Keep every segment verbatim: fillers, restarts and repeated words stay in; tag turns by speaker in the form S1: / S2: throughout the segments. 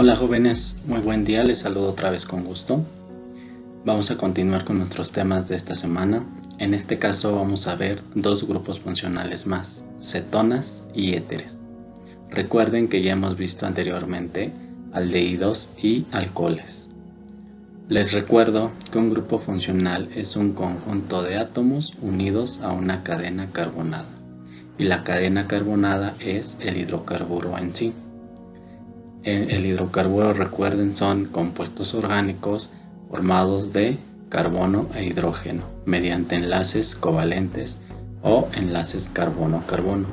S1: Hola jóvenes, muy buen día, les saludo otra vez con gusto. Vamos a continuar con nuestros temas de esta semana. En este caso vamos a ver dos grupos funcionales más, cetonas y éteres. Recuerden que ya hemos visto anteriormente aldehídos y alcoholes. Les recuerdo que un grupo funcional es un conjunto de átomos unidos a una cadena carbonada, y la cadena carbonada es el hidrocarburo en sí. El hidrocarburo, recuerden, son compuestos orgánicos formados de carbono e hidrógeno mediante enlaces covalentes o enlaces carbono-carbono.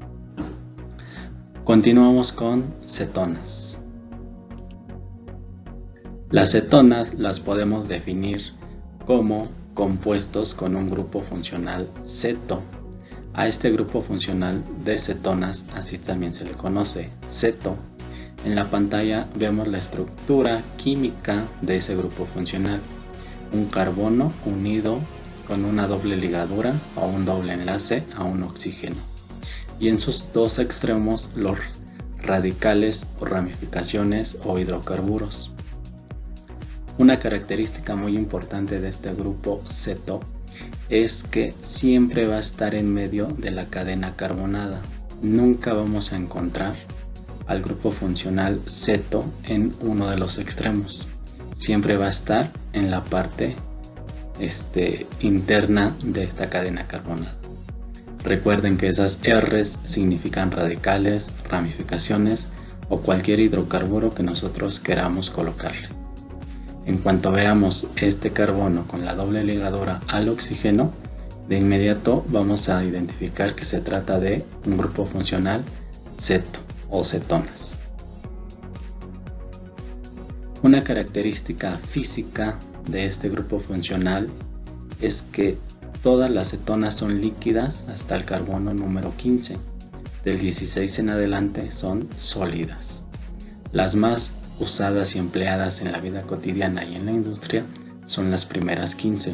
S1: Continuamos con cetonas. Las cetonas las podemos definir como compuestos con un grupo funcional ceto. A este grupo funcional de cetonas así también se le conoce, ceto. En la pantalla vemos la estructura química de ese grupo funcional. Un carbono unido con una doble ligadura o un doble enlace a un oxígeno. Y en sus dos extremos los radicales o ramificaciones o hidrocarburos. Una característica muy importante de este grupo ceto es que siempre va a estar en medio de la cadena carbonada. Nunca vamos a encontrar al grupo funcional ceto en uno de los extremos. Siempre va a estar en la parte este, interna de esta cadena carbonada. Recuerden que esas R's significan radicales, ramificaciones o cualquier hidrocarburo que nosotros queramos colocarle. En cuanto veamos este carbono con la doble ligadura al oxígeno, de inmediato vamos a identificar que se trata de un grupo funcional ceto o cetonas. Una característica física de este grupo funcional es que todas las cetonas son líquidas hasta el carbono número quince. Del dieciséis en adelante son sólidas. Las más usadas y empleadas en la vida cotidiana y en la industria son las primeras quince.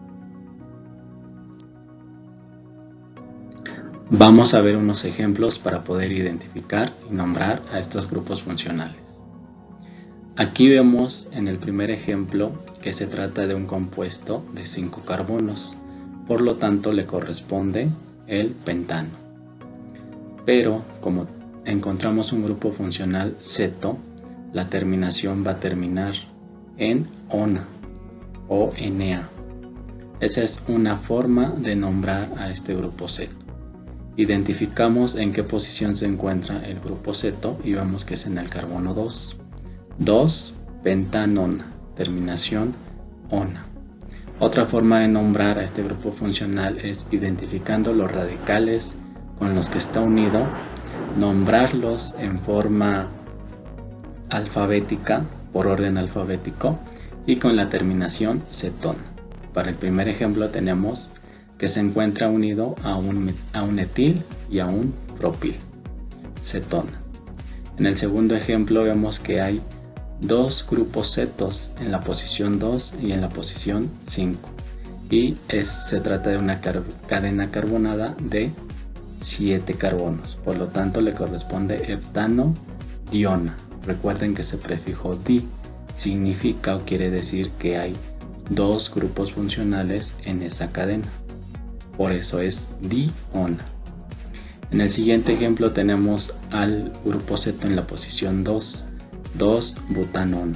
S1: Vamos a ver unos ejemplos para poder identificar y nombrar a estos grupos funcionales. Aquí vemos en el primer ejemplo que se trata de un compuesto de cinco carbonos, por lo tanto le corresponde el pentano. Pero como encontramos un grupo funcional ceto, la terminación va a terminar en ona o Na. Esa es una forma de nombrar a este grupo ceto. Identificamos en qué posición se encuentra el grupo ceto y vemos que es en el carbono dos. dos pentanona, terminación ona. Otra forma de nombrar a este grupo funcional es identificando los radicales con los que está unido, nombrarlos en forma alfabética, por orden alfabético, y con la terminación cetona. Para el primer ejemplo tenemos que se encuentra unido a un, a un etil y a un propil, cetona. En el segundo ejemplo vemos que hay dos grupos cetos en la posición dos y en la posición cinco, y es, se trata de una car cadena carbonada de siete carbonos, por lo tanto le corresponde heptano diona. Recuerden que ese prefijo di significa o quiere decir que hay dos grupos funcionales en esa cadena. Por eso es diona. En el siguiente ejemplo tenemos al grupo ceto en la posición dos, dos butanona.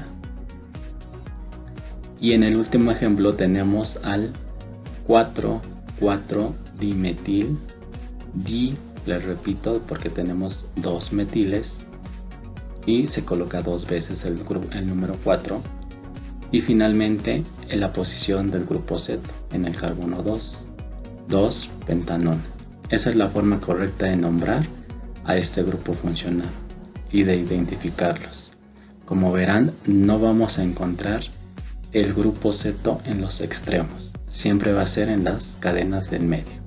S1: Y en el último ejemplo tenemos al cuatro, cuatro dimetil, di, les repito porque tenemos dos metiles y se coloca dos veces el, el número cuatro. Y finalmente en la posición del grupo ceto en el carbono dos, dos pentanona. Esa es la forma correcta de nombrar a este grupo funcional y de identificarlos. Como verán, no vamos a encontrar el grupo ceto en los extremos, siempre va a ser en las cadenas del medio.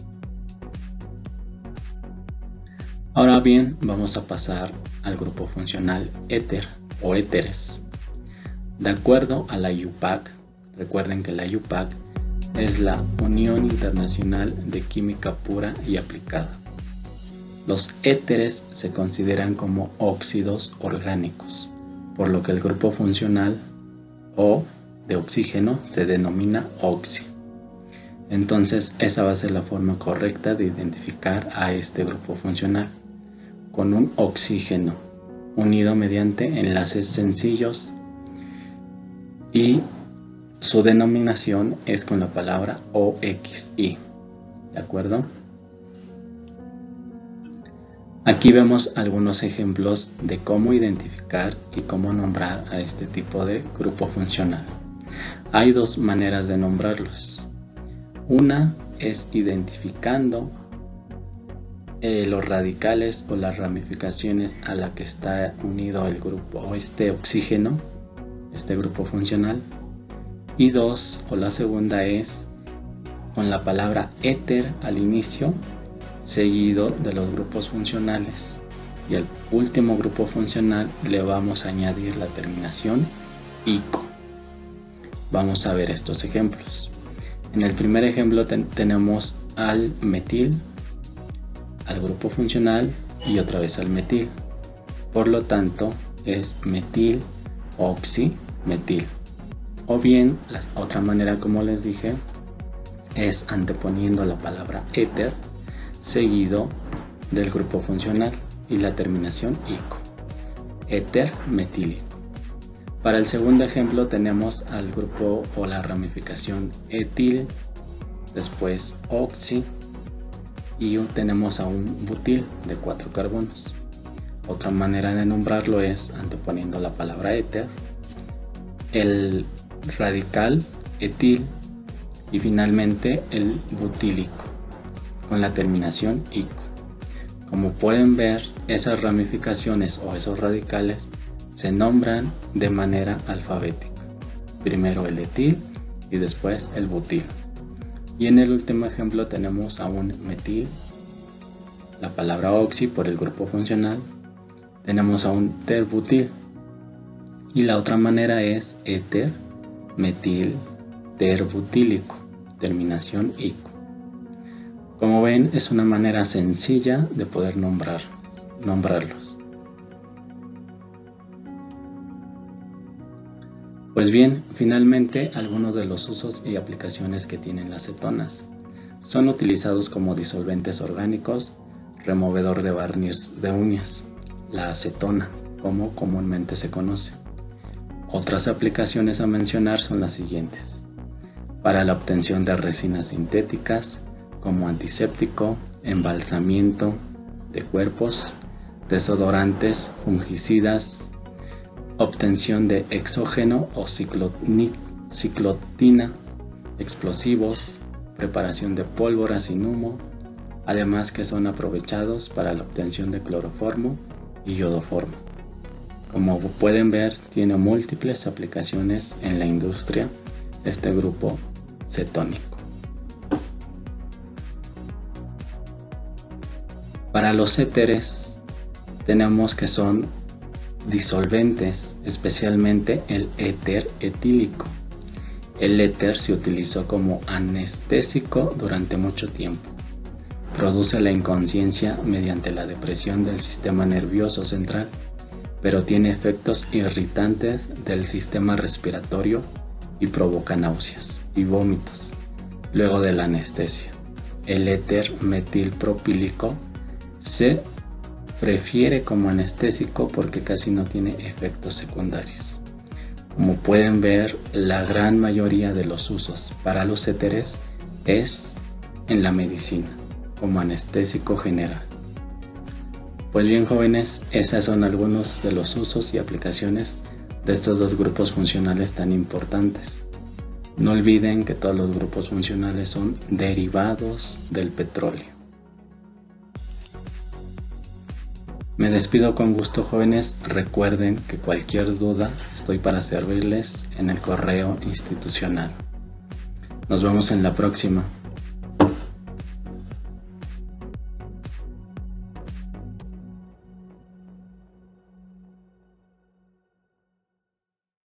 S1: Ahora bien, vamos a pasar al grupo funcional éter o éteres. De acuerdo a la U P A C, recuerden que la U P A C es la Unión Internacional de Química Pura y Aplicada. Los éteres se consideran como óxidos orgánicos, por lo que el grupo funcional O de oxígeno se denomina oxi. Entonces esa va a ser la forma correcta de identificar a este grupo funcional, con un oxígeno unido mediante enlaces sencillos, y su denominación es con la palabra O X I. ¿De acuerdo? Aquí vemos algunos ejemplos de cómo identificar y cómo nombrar a este tipo de grupo funcional. Hay dos maneras de nombrarlos. Una es identificando eh, los radicales o las ramificaciones a la que está unido el grupo o este oxígeno, este grupo funcional. Y dos, o la segunda es con la palabra éter al inicio, seguido de los grupos funcionales, y al último grupo funcional le vamos a añadir la terminación ico. Vamos a ver estos ejemplos. En el primer ejemplo ten tenemos al metil, al grupo funcional y otra vez al metil. Por lo tanto es metil oxi metil. O bien, la otra manera, como les dije, es anteponiendo la palabra éter seguido del grupo funcional y la terminación ico, éter metílico. Para el segundo ejemplo tenemos al grupo o la ramificación etil, después oxi, y tenemos a un butil de cuatro carbonos. Otra manera de nombrarlo es anteponiendo la palabra éter, el radical etil y finalmente el butílico con la terminación ico. Como pueden ver, esas ramificaciones o esos radicales se nombran de manera alfabética. Primero el etil y después el butil. Y en el último ejemplo tenemos a un metil, la palabra oxi por el grupo funcional, tenemos a un terbutil, y la otra manera es éter metil terbutílico, terminación ico. Como ven, es una manera sencilla de poder nombrar, nombrarlos. Pues bien, finalmente algunos de los usos y aplicaciones que tienen las cetonas. Son utilizados como disolventes orgánicos, removedor de barniz de uñas, la acetona, como comúnmente se conoce. Otras aplicaciones a mencionar son las siguientes: para la obtención de resinas sintéticas, como antiséptico, embalsamiento de cuerpos, desodorantes, fungicidas, obtención de exógeno o ciclotina, explosivos, preparación de pólvora sin humo, además que son aprovechados para la obtención de cloroformo y iodoformo. Como pueden ver, tiene múltiples aplicaciones en la industria este grupo cetónico. Para los éteres tenemos que son disolventes, especialmente el éter etílico. El éter se utilizó como anestésico durante mucho tiempo. Produce la inconsciencia mediante la depresión del sistema nervioso central, pero tiene efectos irritantes del sistema respiratorio y provoca náuseas y vómitos luego de la anestesia. El éter metilpropílico se prefiere como anestésico porque casi no tiene efectos secundarios. Como pueden ver, la gran mayoría de los usos para los éteres es en la medicina, como anestésico general. Pues bien, jóvenes, esos son algunos de los usos y aplicaciones de estos dos grupos funcionales tan importantes. No olviden que todos los grupos funcionales son derivados del petróleo. Me despido con gusto, jóvenes. Recuerden que cualquier duda estoy para servirles en el correo institucional. Nos vemos en la próxima.